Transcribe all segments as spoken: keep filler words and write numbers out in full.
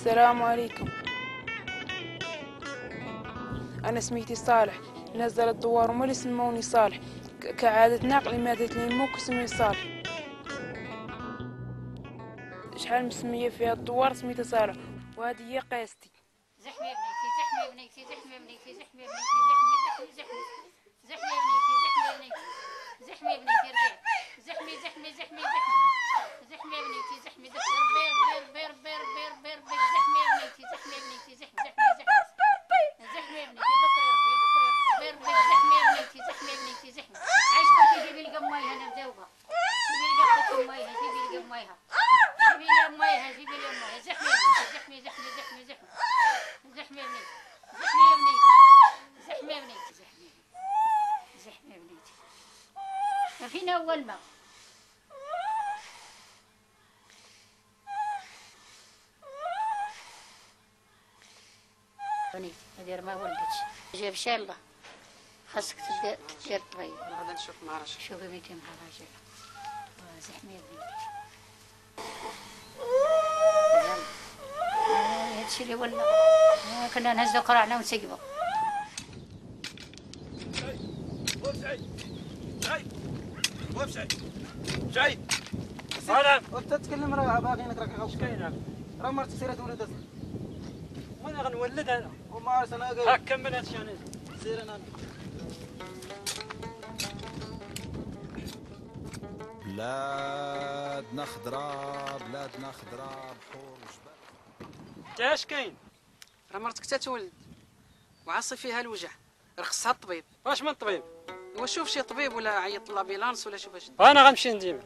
السلام عليكم. أنا سميتي صالح، نزل الدوار وما سموني صالح، كعادة ناقل ماتت لي موك اسمي صالح. شحال مسمية فيها الدوار سميتها صالح، وهذه هي قياستي. زحمي يا بنيتي، زحمي يا بنيتي، زحمي يا بنيتي، زحمي يا بنيتي، زحمي زحمي زحمي زحمي زحمي يا بنيتي، زحمي يا بنيتي، زحمي يا بنيتي، رجعي زحمي زحمي زحمي زحمي زحمي يا بنيتي، زحمي زحمي بير بير بير بير بير بير زحمي يا بنيتي، زحمي يا بنيتي، زحمي زحمي زحمي زحمي يا بنيتي، بكري ربي بكري بير بير زحمي يا بنيتي، زحمي يا بنيتي، زحمي عايش كنتي جيبي لي قمايها انا مزوقه، جيبي لي قمايها قمايها، جيبي لي قمايها، جيبي لي قمايها، جيبي لي قمايها، زحمي يا بنيتي، زحمي زحمي زحمي زحمي زحمي يا بنيتي، زحمي يا بنيتي، زحمي يا بنيتي، زحمي زحمي يا بنيتي. فينا أول ما بنيتي هذه ما ولدتش جاب شالله خاصك تدير تدير طبيب. غدا نشوف مع راجل. شوفي بنتي مع راجل. زحمي يا بنيتي. هادشي اللي ولا كنا نهزو قرعنا ونسقبو. سعيد وقف سعيد سعيد سعيد وقت تتكلم راه باغينك راك غاوش كاين راه مرتك سيرة تولد وانا غنولد انا وما عرفت انا قال هاك كمل هادشي انا سير انا بلادنا خضرا بلادنا خضرا بحور وجبال. انت اش كاين؟ راه مرتك تتولد وعاصي فيها الوجع راه خصها الطبيب. واش من طبيب؟ واش شوف شي طبيب ولا عيط لابيلانس ولا شوف اش. انا غنمشي نديما.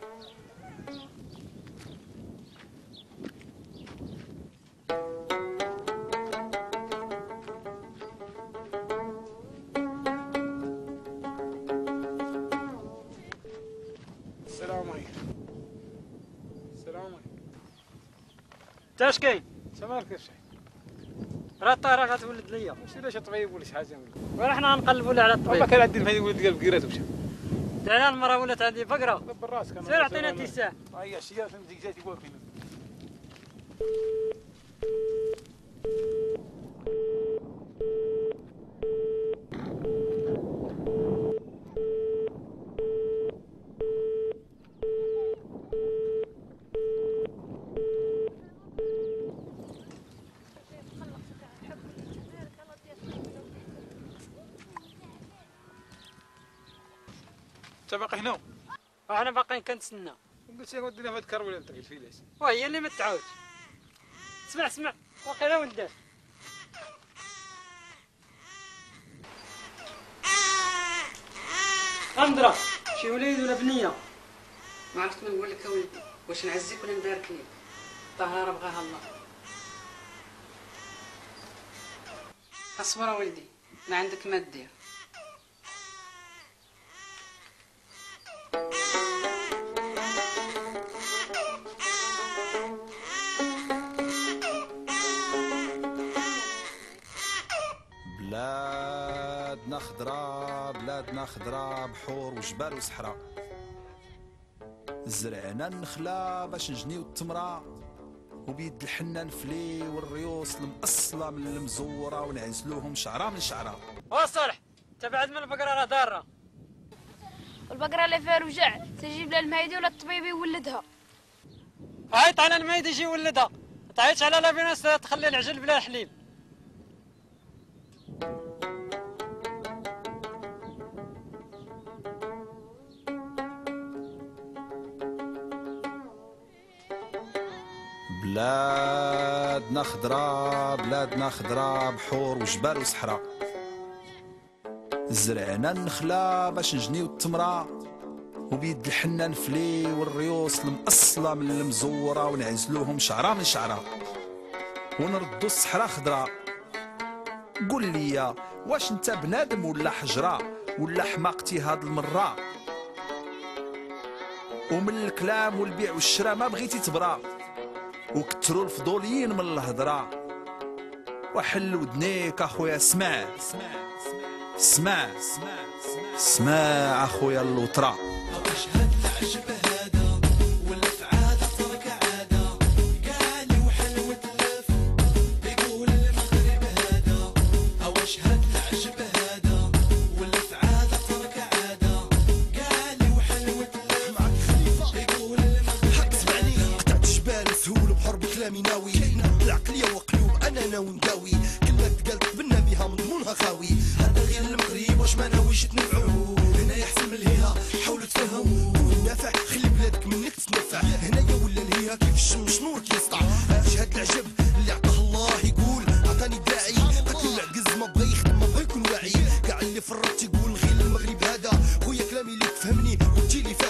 السلام عليكم. السلام عليكم. انت اش كاين؟ انت مالك كيف شي؟ راه الطياره غتولد ليا. واش لا شي طبيب ولا شي حاجه ولا؟ ورا حنا غنقلبوا على والله الطبيب. كان عندي هذه ولد قال بقيرات ومشى. انا المراه ولات عندي فقره. دبر راسك. سير عطينا اتساع. هيا الشيا فهمتي جاتي واقفين. انت باقي هنا؟ وحنا باقيين كنتسنى. قلت لك ودينا في هاد الكروله اللي تقيت فيه ليش؟ وهي اللي ما تعاودش. اسمع اسمع واقيلا ولدات. أندرا شي وليد ولا بنيه؟ ما عرفت ما نقول لك اولدي واش نعزيك ولا نبارك ليك. الطهاره بغاها الله. اصبر ولدي ما عندك ما دير. بلادنا خضرا بلادنا خضرا بحور وجبال وصحراء. زرعنا النخلة باش نجنيو التمرة، وبيد الحنان فلي والريوس المأصلة من المزورة ونعزلوهم شعرة من شعرة. وصالح انت بعد من البقرة راه دارة. البقرة اللي فيها رجع تجيب لها المهيدي ولا الطبيب يولدها. عيط على الميد يجي يولدها، تعيطش على لابيناس تخلي العجل بلا حليب. بلادنا خضرا بلادنا خضرا بحور وجبال وصحراء. زرعنا النخلة باش نجنيو التمرة، وبيد الحنان فلي والريوس المأصلة من المزورة ونعزلوهم شعرة من شعرة، ونردو الصحراء خضرا. قول لي واش انت بنادم ولا حجرة ولا حماقتي هاد المرة؟ ومن الكلام والبيع والشراء ما بغيتي تبرا، وكتروا الفضوليين من الهضره. وحل ودنيك اخويا اسمع اسمع اسمع اخويا اللوطره. ناوي هذا غير المغرب واش ما ناويش تنفعو هنايا احسن من الهيها حاولوا تفهموا كون نافع خلي بلادك منك تتنفع هنايا ولا الهيها كيف الشمس نور كيسطع اش هاد العجب اللي عطاه الله يقول عطاني داعي قتلو العكز ما بغى يخدم ما بغى يكون واعي كاع اللي فرط يقول غير المغرب هذا خويا كلامي اللي تفهمني وتجي لي